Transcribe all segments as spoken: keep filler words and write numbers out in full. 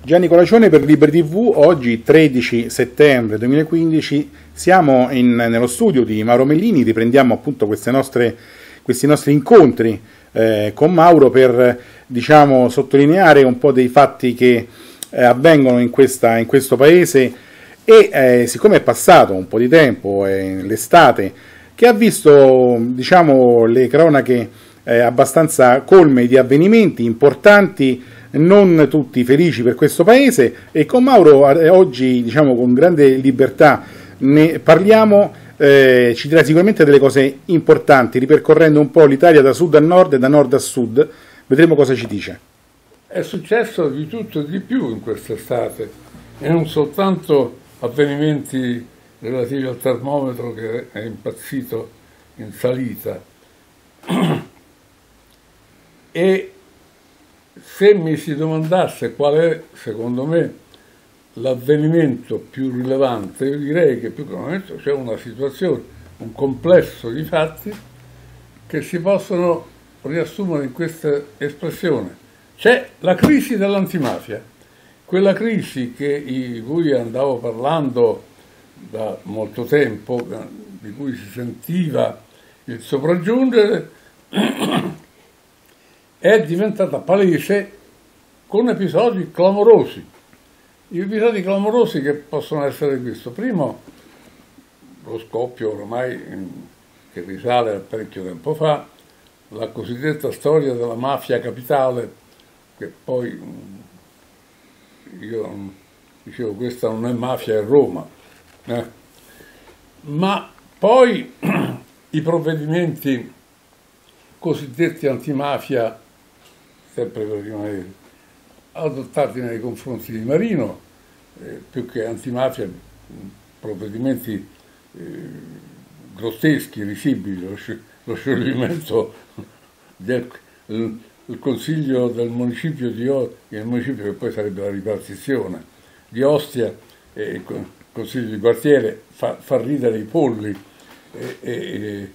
Gianni Colacione per Liberi ti vu. Oggi tredici settembre duemilaquindici siamo in, nello studio di Mauro Mellini, riprendiamo appunto queste nostre, questi nostri incontri eh, con Mauro per, diciamo, sottolineare un po' dei fatti che eh, avvengono in, questa, in questo paese e eh, siccome è passato un po' di tempo, eh, l'estate, che ha visto, diciamo, le cronache eh, abbastanza colme di avvenimenti importanti, non tutti felici per questo paese, e con Mauro eh, oggi, diciamo, con grande libertà ne parliamo, eh, ci dirà sicuramente delle cose importanti, ripercorrendo un po' l'Italia da sud a nord e da nord a sud. Vedremo cosa ci dice. È successo di tutto e di più in quest'estate, e non soltanto avvenimenti relativi al termometro che è impazzito in salita. E se mi si domandasse qual è, secondo me, l'avvenimento più rilevante, io direi che più che un avvenimento c'è una situazione, un complesso di fatti che si possono riassumere in questa espressione. C'è la crisi dell'antimafia, quella crisi che, di cui andavo parlando da molto tempo, di cui si sentiva il sopraggiungere, è diventata palese con episodi clamorosi. Gli episodi clamorosi che possono essere questo. Primo, lo scoppio ormai che risale a parecchio tempo fa, la cosiddetta storia della mafia capitale, che poi io dicevo questa non è mafia, è Roma. Eh. Ma poi i provvedimenti cosiddetti antimafia, sempre per rimanere, adottati nei confronti di Marino, eh, più che antimafia, provvedimenti eh, grotteschi, risibili, lo, lo scioglimento del il, il consiglio del municipio di Ostia, il municipio che poi sarebbe la ripartizione di Ostia, e il consiglio di quartiere, fa, fa ridere i polli, e, e,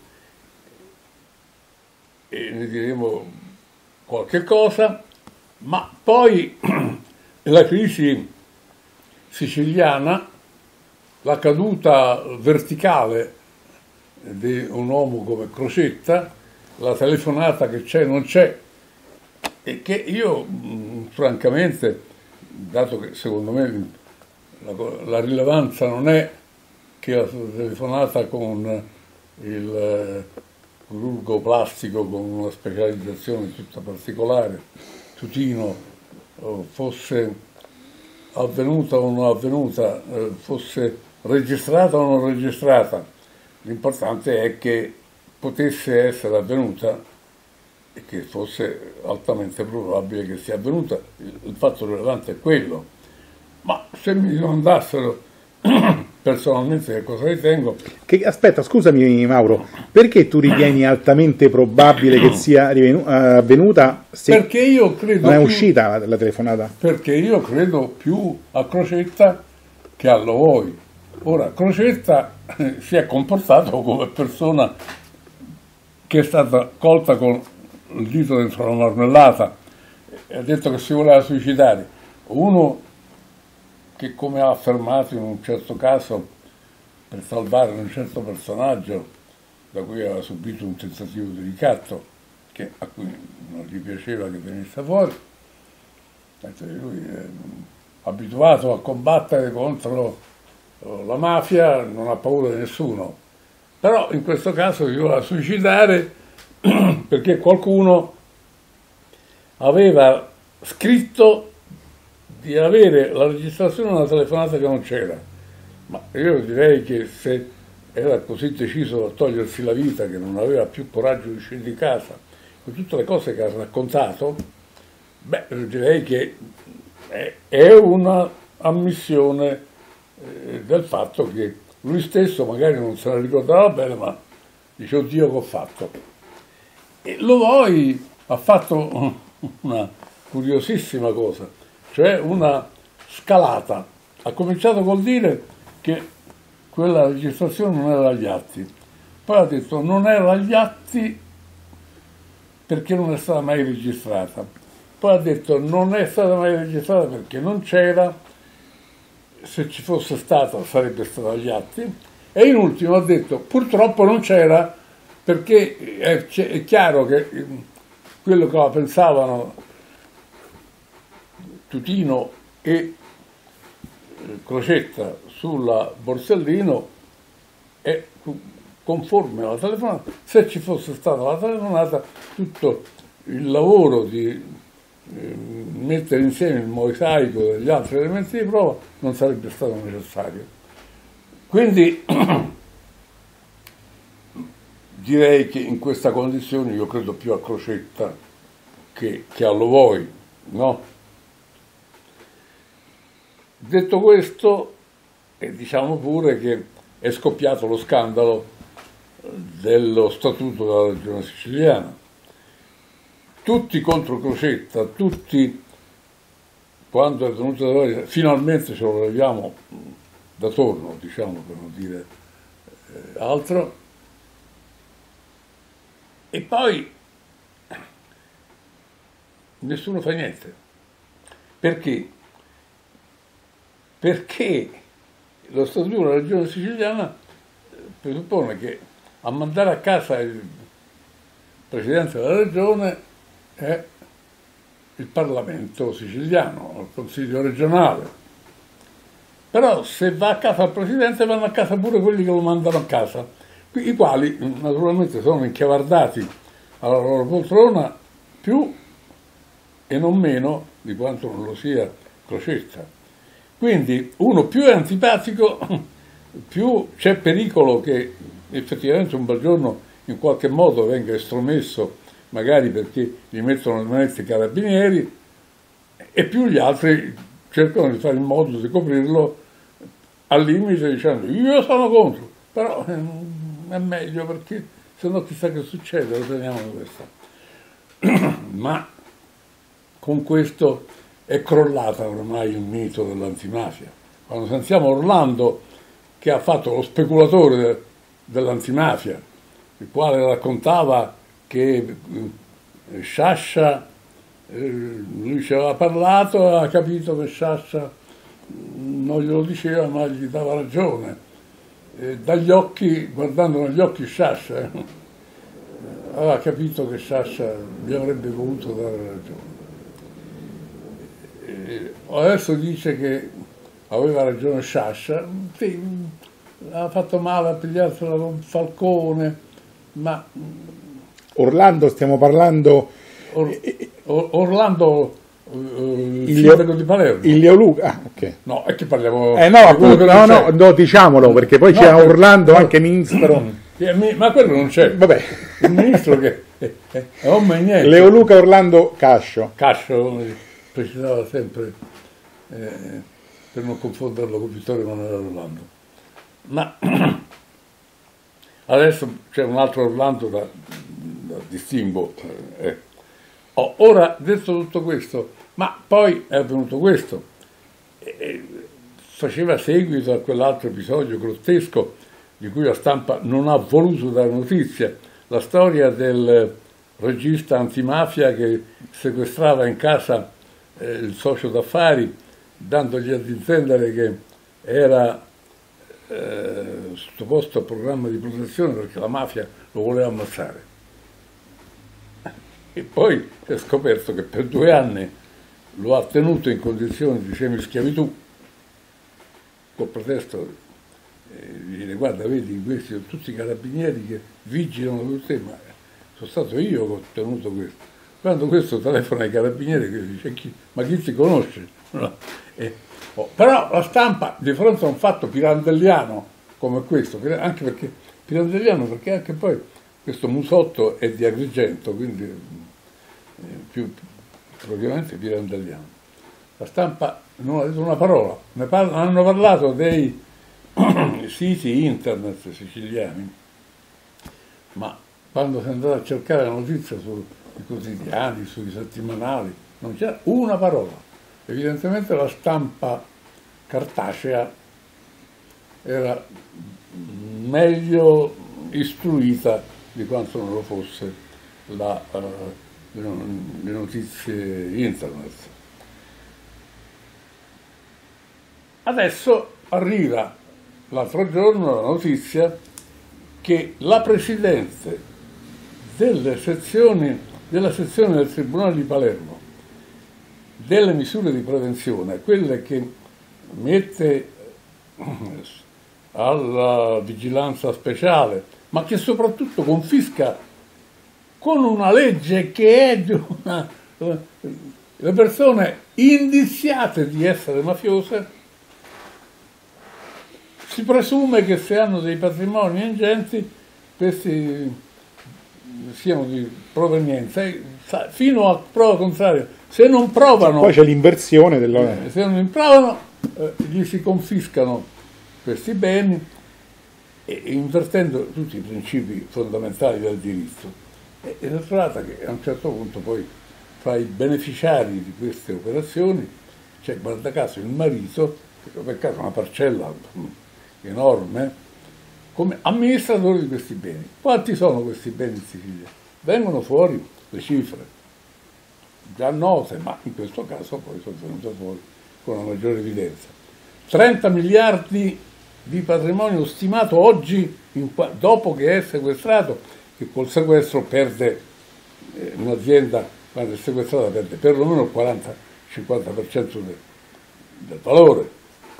e ne diremo qualche cosa, ma poi la crisi siciliana, la caduta verticale di un uomo come Crocetta, la telefonata che c'è non c'è, e che io francamente, dato che secondo me la, la rilevanza non è che la telefonata con il chirurgo plastico con una specializzazione tutta particolare, Tutino, fosse avvenuta o non avvenuta, fosse registrata o non registrata, l'importante è che potesse essere avvenuta e che fosse altamente probabile che sia avvenuta. Il fatto rilevante è quello. Ma se mi domandassero personalmente che cosa ritengo... Che, aspetta, scusami Mauro, perché tu ritieni altamente probabile che sia avvenuta se perché io credo non è più, uscita la, la telefonata? Perché io credo più a Crocetta che a Lovoi. Ora, Crocetta eh, si è comportato come persona che è stata colta con il dito dentro la marmellata e ha detto che si voleva suicidare. Uno che, come ha affermato in un certo caso, per salvare un certo personaggio da cui aveva subito un tentativo di ricatto, che, a cui non gli piaceva che venisse fuori, lui è abituato a combattere contro la mafia, non ha paura di nessuno, però in questo caso si voleva suicidare perché qualcuno aveva scritto di avere la registrazione di una telefonata che non c'era. Ma io direi che se era così deciso a togliersi la vita che non aveva più coraggio di uscire di casa, con tutte le cose che ha raccontato, beh, direi che è una ammissione eh, del fatto che lui stesso magari non se la ricordava bene, ma dice: oddio, che ho fatto. E Lovoi ha fatto una curiosissima cosa, cioè una scalata. Ha cominciato col dire che quella registrazione non era agli atti, poi ha detto non era agli atti perché non è stata mai registrata, poi ha detto non è stata mai registrata perché non c'era, se ci fosse stata sarebbe stata agli atti, e in ultimo ha detto purtroppo non c'era perché è, è chiaro che quello che la pensavano Tutino e Crocetta sulla Borsellino è conforme alla telefonata. Se ci fosse stata la telefonata, tutto il lavoro di eh, mettere insieme il mosaico degli altri elementi di prova non sarebbe stato necessario. Quindi direi che in questa condizione io credo più a Crocetta che, che a Lovoi, no? Detto questo, e diciamo pure che è scoppiato lo scandalo dello statuto della regione siciliana. Tutti contro Crocetta, tutti, quando è venuto da noi, finalmente ce lo leviamo da torno, diciamo, per non dire eh, altro. E poi nessuno fa niente. Perché? Perché lo statuto della regione siciliana presuppone che a mandare a casa il presidente della regione è il Parlamento siciliano, il Consiglio regionale. Però se va a casa il presidente vanno a casa pure quelli che lo mandano a casa, i quali naturalmente sono inchiavardati alla loro poltrona più e non meno di quanto non lo sia Crocetta. Quindi uno più è antipatico, più c'è pericolo che effettivamente un bel giorno in qualche modo venga estromesso, magari perché gli mettono le manette i carabinieri, e più gli altri cercano di fare in modo di coprirlo al limite dicendo io sono contro, però è meglio perché se no chissà che succede, lo teniamo questo. Ma con questo è crollata ormai il mito dell'antimafia. Quando sentiamo Orlando che ha fatto lo speculatore dell'antimafia, il quale raccontava che Sciascia, eh, lui ci aveva parlato e ha capito che Sciascia non glielo diceva ma gli dava ragione. E dagli occhi, guardando negli occhi Sciascia, eh, aveva capito che Sciascia gli avrebbe voluto dare ragione. Adesso dice che aveva ragione Sciascia, sì, ha fatto male a pigliarsela con Falcone, ma Orlando stiamo parlando Or, Or, Orlando uh, il sindaco di Palermo. Il Leoluca, ah, ok. No, è che parliamo eh no, appunto, no, no, no, diciamolo perché poi no, c'è per, Orlando no, anche ministro. Ma quello non c'è. Vabbè. Il ministro che è, è, è omma e niente. Leoluca Orlando Cascio. Cascio precisava sempre, eh, per non confonderlo con Vittorio Emanuele Orlando. Ma adesso c'è un altro Orlando da, da distingo. Eh. Oh, ora, detto tutto questo, ma poi è avvenuto questo. Eh, faceva seguito a quell'altro episodio grottesco di cui la stampa non ha voluto dare notizia, la storia del regista antimafia che sequestrava in casa eh, il socio d'affari, dandogli ad intendere che era eh, sottoposto a programma di protezione perché la mafia lo voleva ammazzare. E poi si è scoperto che per due anni lo ha tenuto in condizioni di semischiavitù, col pretesto eh, dice guarda vedi questi sono tutti i carabinieri che vigilano su te, ma sono stato io che ho tenuto questo. Quando questo telefona ai carabinieri che dice chi, ma chi ti conosce? No. Eh, oh, però la stampa di fronte a un fatto pirandelliano come questo, anche perché pirandelliano perché anche poi questo Musotto è di Agrigento, quindi eh, più propriamente pirandelliano. La stampa non ha detto una parola, ne parla, hanno parlato dei siti internet siciliani, ma quando si è andato a cercare la notizia sui quotidiani, sui settimanali, non c'era una parola. Evidentemente la stampa cartacea era meglio istruita di quanto non lo fosse la, uh, le, le notizie internet. Adesso arriva l'altro giorno la notizia che la Presidente delle sezioni, della sezione del Tribunale di Palermo delle misure di prevenzione, quelle che mette alla vigilanza speciale, ma che soprattutto confisca con una legge che è di una, le persone indiziate di essere mafiose. Si presume che se hanno dei patrimoni ingenti, questi siano di provenienza, fino a prova contraria. Se non provano... Poi c'è l'inversione della... Se non provano, eh, gli si confiscano questi beni, e, invertendo tutti i principi fondamentali del diritto. E, e si tratta che a un certo punto poi fra i beneficiari di queste operazioni c'è, guarda caso, il marito, che per caso una parcella enorme, come amministratore di questi beni. Quanti sono questi beni in Sicilia? Vengono fuori le cifre, già note, ma in questo caso poi sono venute fuori con una maggiore evidenza. trenta miliardi di patrimonio stimato oggi, in, dopo che è sequestrato, che col sequestro perde, eh, un'azienda, quando è sequestrata, perde perlomeno il quaranta cinquanta per cento del, del valore.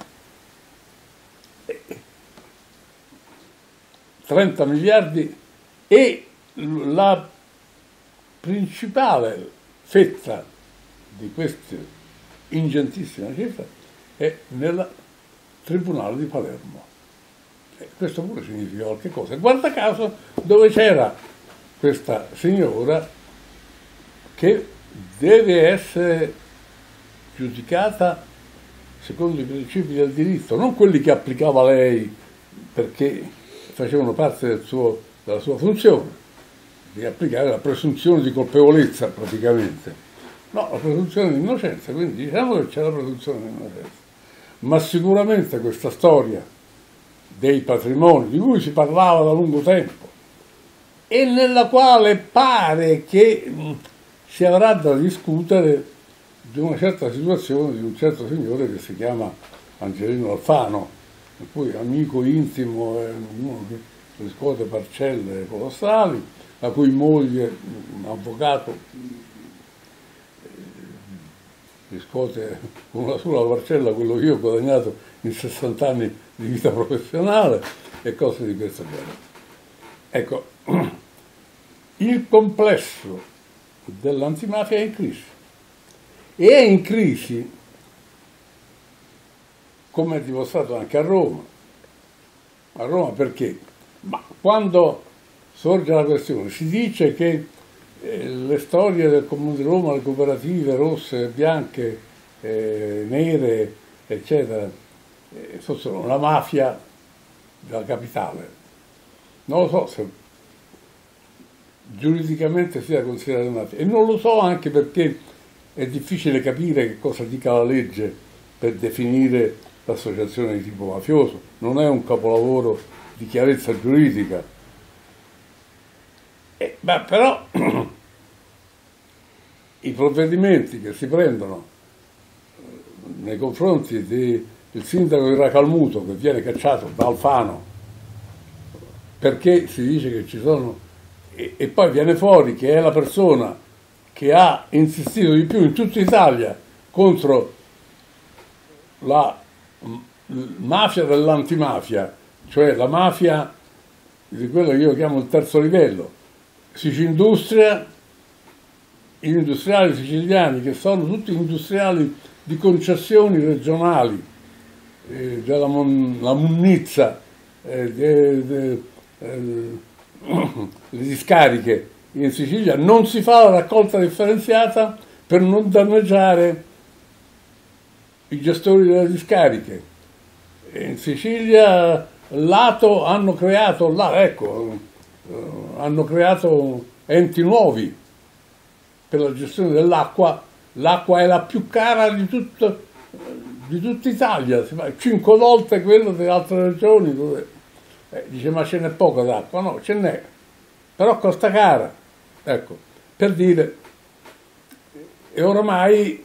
trenta miliardi, e la principale fetta di questa ingentissima cifra è nel Tribunale di Palermo. E questo pure significa qualche cosa. Guarda caso, dove c'era questa signora che deve essere giudicata secondo i principi del diritto, non quelli che applicava lei perché facevano parte del suo, della sua funzione, di applicare la presunzione di colpevolezza praticamente. No, la presunzione di innocenza, quindi diciamo che c'è la presunzione di innocenza. Ma sicuramente questa storia dei patrimoni, di cui si parlava da lungo tempo, e nella quale pare che mh, si avrà da discutere di una certa situazione di un certo signore che si chiama Angelino Alfano, in cui amico intimo è uno che riscuote parcelle colossali, la cui moglie, un avvocato, riscuote con una sola parcella quello che io ho guadagnato in sessanta anni di vita professionale e cose di questo genere. Ecco, il complesso dell'antimafia è in crisi. E è in crisi, come è dimostrato anche a Roma. A Roma perché? Ma quando sorge la questione, si dice che eh, le storie del Comune di Roma, le cooperative rosse, bianche, eh, nere, eccetera, eh, fossero la mafia della capitale. Non lo so se giuridicamente sia considerata mafia. E non lo so anche perché è difficile capire che cosa dica la legge per definire l'associazione di tipo mafioso. Non è un capolavoro di chiarezza giuridica. Eh, ma però i provvedimenti che si prendono nei confronti di, del sindaco di Racalmuto, che viene cacciato da Alfano perché si dice che ci sono, e, e poi viene fuori che è la persona che ha insistito di più in tutta Italia contro la mafia dell'antimafia, cioè la mafia di quello che io chiamo il terzo livello, Sicindustria, gli industriali siciliani, che sono tutti industriali di concessioni regionali, eh, della Mon, la Munnizza, eh, de, de, eh, le discariche in Sicilia, non si fa la raccolta differenziata per non danneggiare i gestori delle discariche. E in Sicilia lato hanno creato, là, ecco, eh, hanno creato enti nuovi per la gestione dell'acqua. L'acqua è la più cara di tutta, di tutta Italia, si fa cinque volte quello delle altre regioni, dove eh, dice ma ce n'è poca d'acqua, no, ce n'è, però costa cara. Ecco, per dire e oramai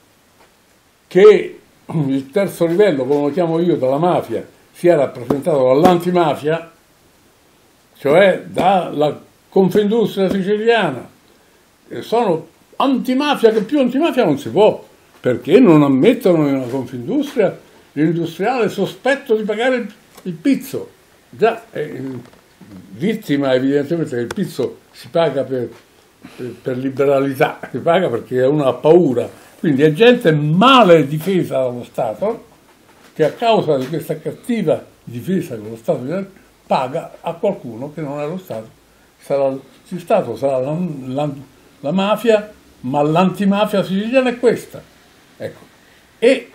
che il terzo livello, come lo chiamo io, della mafia, sia rappresentato dall'antimafia, cioè dalla Confindustria siciliana. E sono antimafia, che più antimafia non si può, perché non ammettono in una Confindustria l'industriale sospetto di pagare il, il pizzo. Già, è vittima evidentemente che il pizzo si paga per, per, per liberalità, si paga perché uno ha paura. Quindi è gente male difesa dallo Stato, che a causa di questa cattiva difesa che lo Stato paga a qualcuno che non è lo Stato. Sarà, il Stato sarà la, la, la mafia, ma l'antimafia siciliana è questa. Ecco. E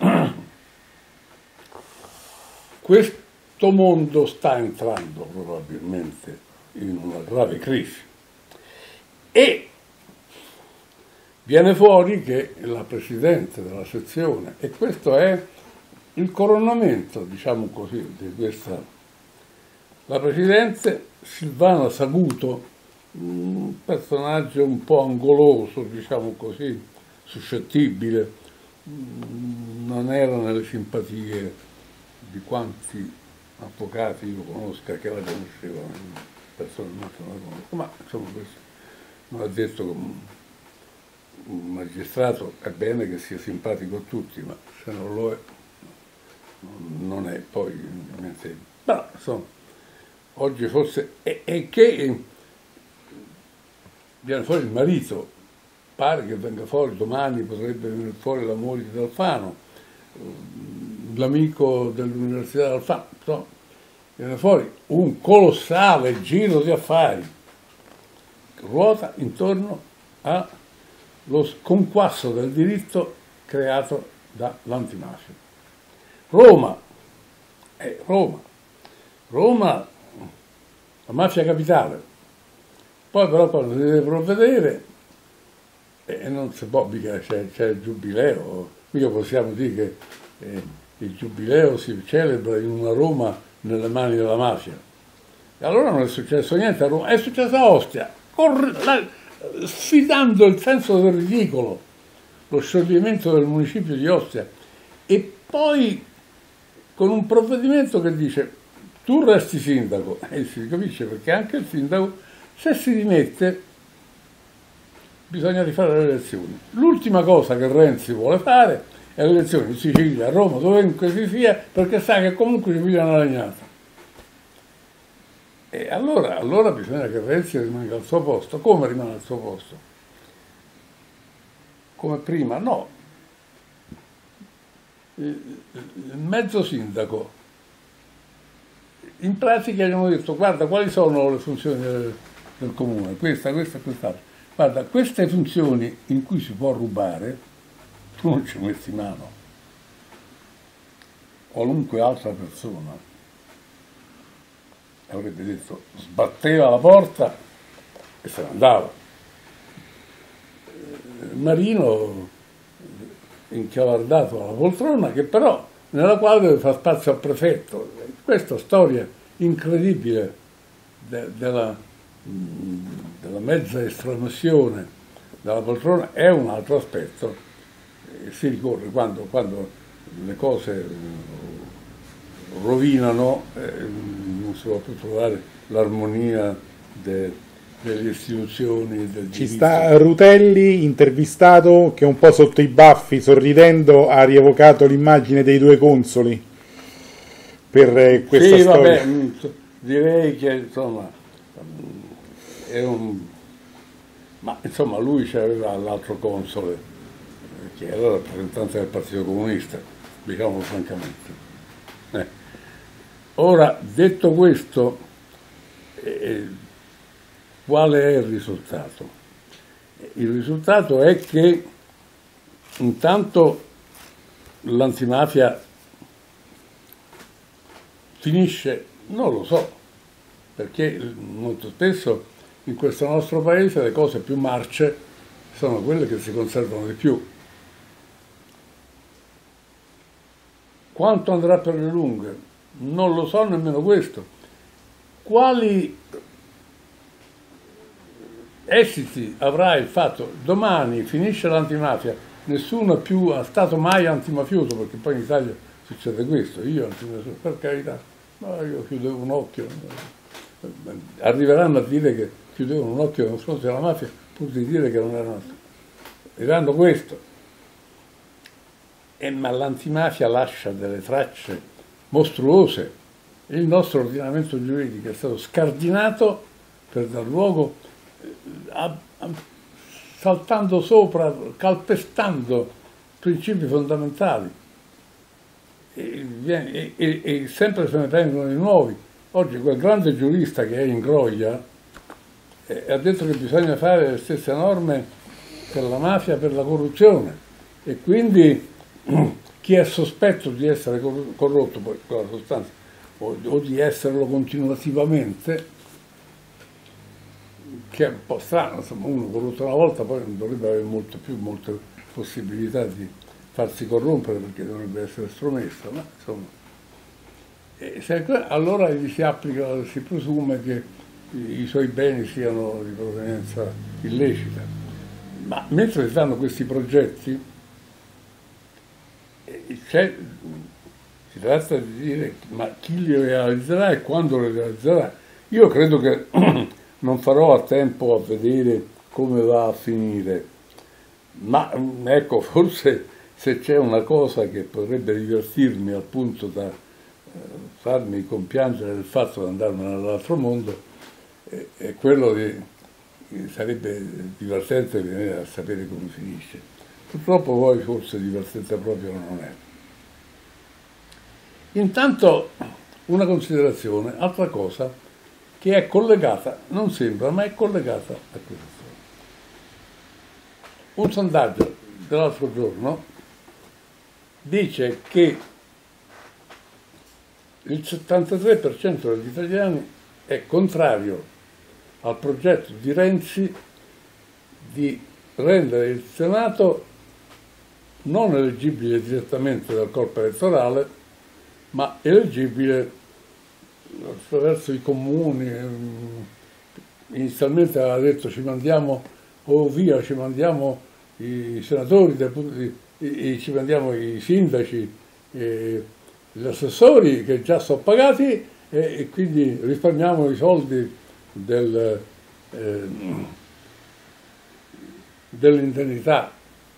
questo mondo sta entrando probabilmente in una grave crisi. E viene fuori che la Presidente della sezione, e questo è il coronamento, diciamo così, di questa... La Presidente Silvana Saguto, un personaggio un po' angoloso, diciamo così, suscettibile, non era nelle simpatie di quanti avvocati io conosca che la conoscevano, personalmente non la conosco, ma insomma questo non ha detto che un, un magistrato è bene che sia simpatico a tutti, ma se non lo è, non è poi niente. Però insomma, oggi forse è, è che viene fuori il marito, pare che venga fuori domani, potrebbe venire fuori la moglie di Alfano, l'amico dell'Università d'Alfano, no? Viene fuori un colossale giro di affari che ruota intorno allo sconquasso del diritto creato dall'antimafia. Roma, è Roma, Roma, la mafia capitale. Poi però quando si deve provvedere, e non si può, mica c'è, c'è il giubileo, mica possiamo dire che eh, il giubileo si celebra in una Roma nelle mani della mafia. E allora non è successo niente a Roma, è successo a Ostia, corre, la, sfidando il senso del ridicolo, lo scioglimento del municipio di Ostia, e poi con un provvedimento che dice tu resti sindaco, e si capisce perché anche il sindaco, se si dimette, bisogna rifare le elezioni. L'ultima cosa che Renzi vuole fare è le elezioni in Sicilia, a Roma, dovunque si sia, perché sa che comunque ci piglia una legnata. E allora, allora bisogna che Renzi rimanga al suo posto. Come rimane al suo posto? Come prima? No. Il, il mezzo sindaco, in pratica gli hanno detto: guarda, quali sono le funzioni del, del comune? Questa, questa e quest'altra. Guarda, queste funzioni in cui si può rubare, tu non ci metti mano. Qualunque altra persona avrebbe detto, sbatteva la porta e se ne andava. Marino inchiavardato alla poltrona, che però nella quale deve fare spazio al prefetto. Questa storia incredibile de, della, della mezza estromissione dalla poltrona è un altro aspetto. E si ricorre quando, quando le cose rovinano, eh, non si può più trovare l'armonia de, delle istituzioni. Del Ci sta Rutelli intervistato che un po' sotto i baffi, sorridendo, ha rievocato l'immagine dei due consoli per eh, questa sì, storia. Vabbè, direi che insomma è un... ma insomma lui c'aveva l'altro console che era rappresentante del Partito Comunista, diciamolo francamente. Eh. Ora, detto questo, eh, qual è il risultato? Il risultato è che intanto l'antimafia finisce, non lo so, perché molto spesso in questo nostro paese le cose più marce sono quelle che si conservano di più. Quanto andrà per le lunghe? Non lo so nemmeno questo. Quali esiti avrà il fatto domani finisce l'antimafia, nessuno è più è stato mai antimafioso, perché poi in Italia succede questo, io antimafioso, per carità, ma io chiudevo un occhio, arriveranno a dire che chiudevano un occhio nei confronti della mafia pur di dire che non erano, diranno questo. E, ma l'antimafia lascia delle tracce mostruose. Il nostro ordinamento giuridico è stato scardinato per dar luogo a, a, saltando sopra, calpestando principi fondamentali e, e, e, e sempre se ne vengono di nuovi. Oggi quel grande giurista che è Ingroia eh, ha detto che bisogna fare le stesse norme per la mafia, per la corruzione, e quindi chi è sospetto di essere corrotto poi con la sostanza o, o di esserlo continuativamente, che è un po' strano, insomma, uno corrotto una volta poi non dovrebbe avere molto più, molte possibilità di farsi corrompere, perché dovrebbe essere estromesso, ma insomma, e se, allora gli si applica, si presume che i, i suoi beni siano di provenienza illecita. Ma mentre si danno questi progetti, c'è, si tratta di dire ma chi li realizzerà e quando li realizzerà. Io credo che non farò a tempo a vedere come va a finire, ma ecco, forse se c'è una cosa che potrebbe divertirmi al punto da eh, farmi compiangere del fatto di andarmene all'altro mondo, eh, è quello di, sarebbe divertente venire a sapere come finisce. Purtroppo poi forse divertente proprio non è. Intanto una considerazione, altra cosa, che è collegata, non sembra, ma è collegata a questo. Un sondaggio dell'altro giorno dice che il settantatré per cento degli italiani è contrario al progetto di Renzi di rendere il Senato non eleggibile direttamente dal corpo elettorale, ma eleggibile attraverso i comuni. Inizialmente aveva detto ci mandiamo, o via, ci mandiamo i senatori, i, ci mandiamo i sindaci, e gli assessori che già sono pagati, e, e quindi risparmiamo i soldi del, eh, dell'indennità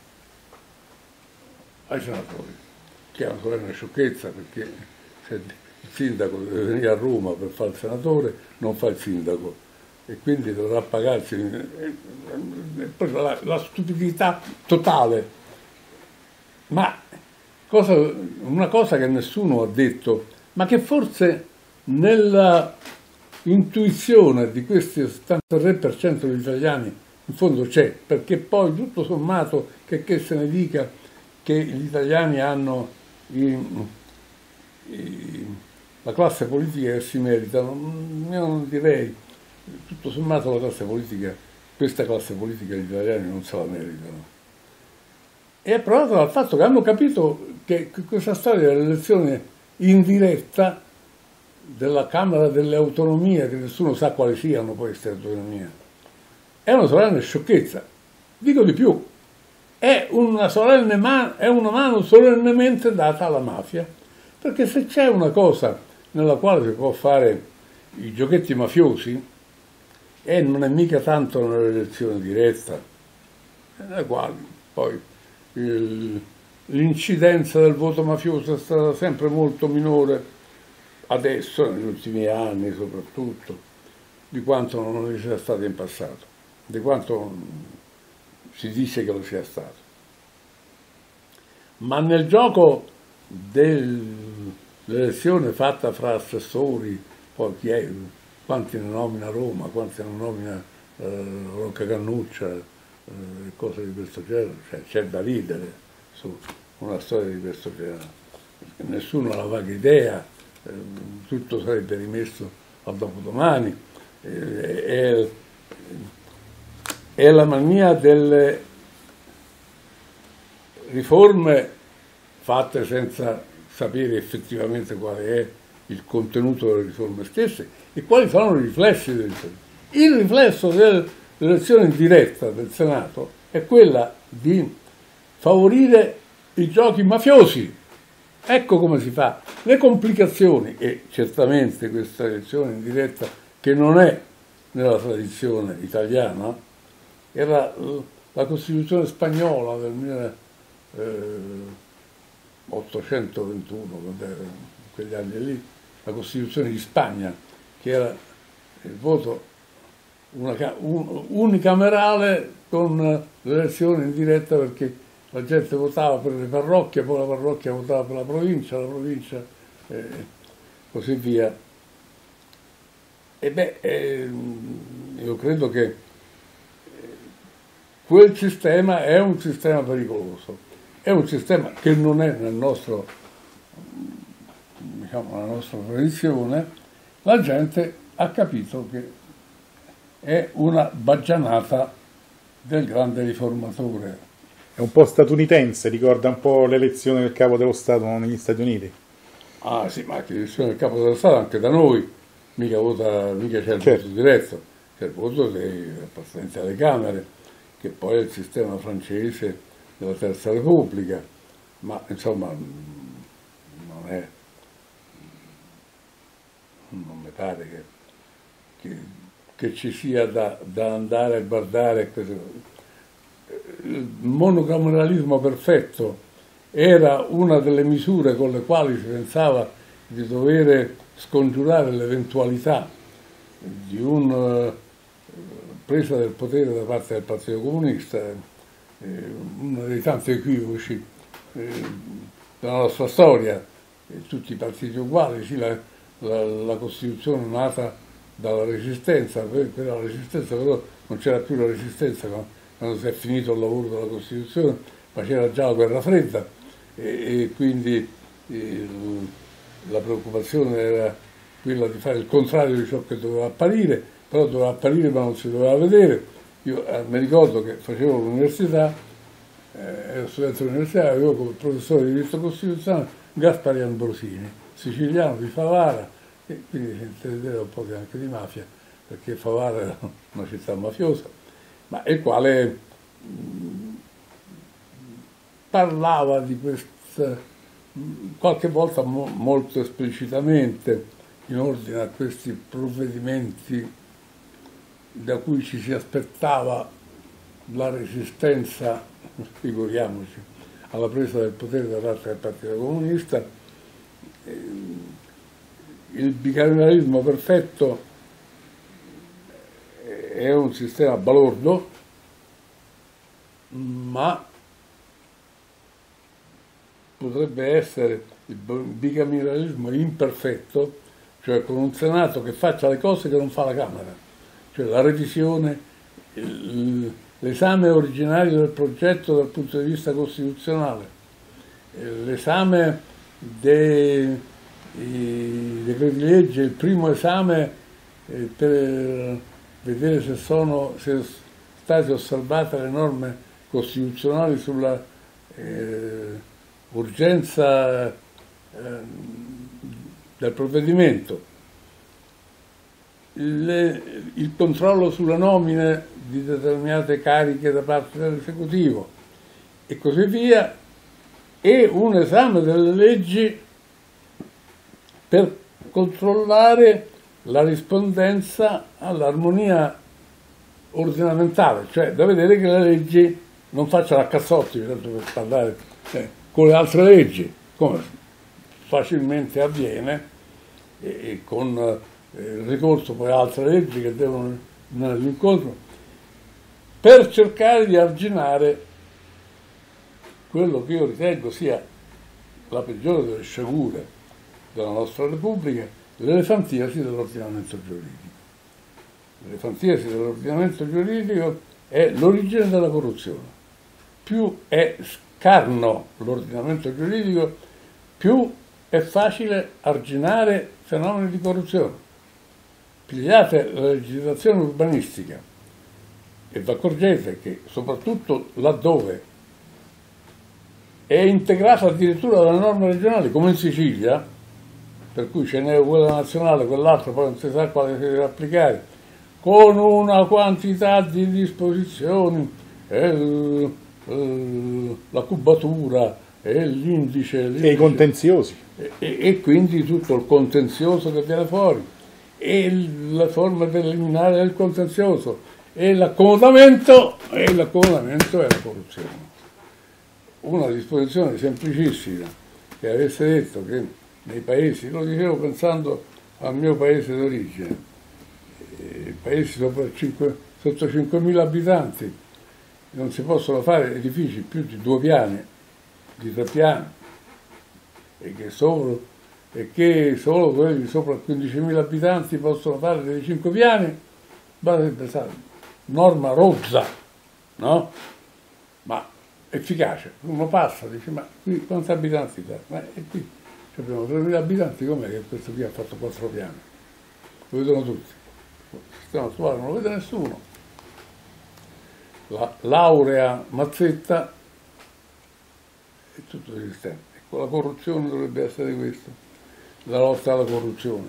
ai senatori, che è una sciocchezza, perché se il sindaco deve venire a Roma per fare il senatore, non fa il sindaco, e quindi dovrà pagarsi la, la stupidità totale. Ma cosa, una cosa che nessuno ha detto, ma che forse nella intuizione di questi settantatré per cento degli italiani in fondo c'è, perché poi tutto sommato, che, che se ne dica che gli italiani hanno i, i, la classe politica che si meritano, io non direi, tutto sommato la classe politica, questa classe politica gli italiani non se la meritano. E è provato dal fatto che hanno capito che questa storia dell'elezione indiretta della Camera delle Autonomie, che nessuno sa quali siano poi queste autonomie, è una solenne sciocchezza. Dico di più, è una, solenne man- è una mano solennemente data alla mafia, perché se c'è una cosa nella quale si può fare i giochetti mafiosi, e non è mica tanto nell'elezione diretta, nella quale poi il, l'incidenza del voto mafioso è stata sempre molto minore, adesso, negli ultimi anni soprattutto, di quanto non lo sia stato in passato, di quanto si dice che lo sia stato. Ma nel gioco dell'elezione fatta fra assessori, poi chi è, quanti ne nomina Roma, quanti ne nomina eh, Rocca Cannuccia, eh, cose di questo genere, cioè, c'è da ridere su una storia di questo genere. Nessuno ha la vaga idea, eh, tutto sarebbe rimesso al dopodomani. Eh, è, è la mania delle riforme fatte senza sapere effettivamente quale è il contenuto delle riforme stesse e quali sono i riflessi delle riforme. Il riflesso del l'elezione indiretta del Senato è quella di favorire i giochi mafiosi. Ecco come si fa. Le complicazioni, e certamente questa elezione indiretta, che non è nella tradizione italiana, era la Costituzione spagnola del milleottocentoventuno, in quegli anni lì, la Costituzione di Spagna, che era il voto una, un, unicamerale con l'elezione indiretta, perché la gente votava per le parrocchie, poi la parrocchia votava per la provincia, la provincia e così via. E beh, eh, io credo che quel sistema è un sistema pericoloso, è un sistema che non è nel nostro, diciamo, nella nostra tradizione. La gente ha capito che è una baggianata del grande riformatore. È un po' statunitense, ricorda un po' l'elezione del capo dello Stato negli Stati Uniti. Ah sì, ma l'elezione del capo dello Stato anche da noi, mica, vota, mica c'è il certo. voto diretto, c'è il voto dell'appartenenza alle Camere, che poi è il sistema francese della Terza Repubblica, ma insomma non è, non mi pare che, che, che ci sia da, da andare a guardare queste cose. Il monocameralismo perfetto era una delle misure con le quali si pensava di dover scongiurare l'eventualità di una presa del potere da parte del Partito Comunista, uno dei tanti equivoci della nostra storia, tutti i partiti uguali, sì, la, la, la Costituzione nata dalla Resistenza, per la Resistenza però non c'era più la Resistenza quando si è finito il lavoro della Costituzione, ma c'era già la guerra fredda e, e quindi e, la preoccupazione era quella di fare il contrario di ciò che doveva apparire, però doveva apparire ma non si doveva vedere. Io eh, mi ricordo che facevo l'università, eh, ero studente dell'università, avevo come professore di diritto costituzionale Gaspari Ambrosini, siciliano di Favara, e quindi si intendeva un po' anche di mafia, perché Favara era una città mafiosa, ma il quale mh, parlava di questa, mh, qualche volta mo, molto esplicitamente, in ordine a questi provvedimenti da cui ci si aspettava la resistenza, figuriamoci, alla presa del potere da parte del Partito Comunista. Il bicameralismo perfetto è un sistema balordo, ma potrebbe essere il bicameralismo imperfetto, cioè con un Senato che faccia le cose che non fa la Camera, cioè la revisione, l'esame originario del progetto dal punto di vista costituzionale, l'esame dei decreti legge, il primo esame per vedere se sono se state osservate le norme costituzionali sulla eh, urgenza eh, del provvedimento, Le, il controllo sulla nomina di determinate cariche da parte dell'esecutivo e così via, e un esame delle leggi per controllare la rispondenza all'armonia ordinamentale, cioè da vedere che le leggi non facciano a cazzotti, tanto per parlare, eh, con le altre leggi, come facilmente avviene, e, e con eh, il ricorso poi a altre leggi che devono andare all'incontro, per cercare di arginare quello che io ritengo sia la peggiore delle sciagure della nostra Repubblica, l'elefantiasi dell'ordinamento giuridico. L'elefantiasi dell'ordinamento giuridico è l'origine della corruzione. Più è scarno l'ordinamento giuridico, più è facile arginare fenomeni di corruzione. Pigliate la legislazione urbanistica e vi accorgete che soprattutto laddove è integrata addirittura dalle norme regionali, come in Sicilia, per cui ce n'è quella nazionale, quell'altra, poi non si sa quale si deve applicare, con una quantità di disposizioni, eh, eh, la cubatura e l'indice, e i contenziosi, e, e quindi tutto il contenzioso che viene fuori, e la forma per eliminare il contenzioso, e l'accomodamento, e l'accomodamento è la corruzione. Una disposizione semplicissima che avesse detto che nei paesi, lo dicevo pensando al mio paese d'origine, eh, paesi sopra cinque, sotto cinquemila abitanti, non si possono fare edifici più di due piani, di tre piani, e che solo, e che solo quelli sopra quindicimila abitanti possono fare dei cinque piani, sarebbe stata norma rozza, no? Ma efficace. Uno passa e dice, ma qui quanti abitanti c'è? Ma è qui abbiamo tremila abitanti, com'è che questo qui ha fatto quattro piani? Lo vedono tutti. Il sistema attuale non lo vede nessuno. La laurea Mazzetta è tutto esistente. Ecco, la corruzione dovrebbe essere questo, la lotta alla corruzione.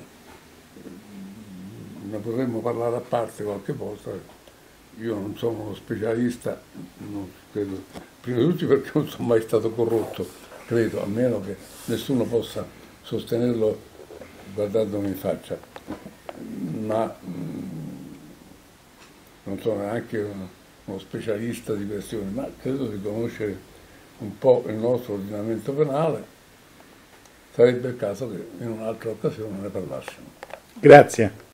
Ne potremmo parlare a parte qualche volta. Io non sono uno specialista, non credo, prima di tutto perché non sono mai stato corrotto, credo, a meno che nessuno possa sostenerlo guardandomi in faccia, ma mh, non sono neanche uno, uno specialista di questioni, ma credo di conoscere un po' il nostro ordinamento penale. Sarebbe il caso che in un'altra occasione ne parlassimo. Grazie.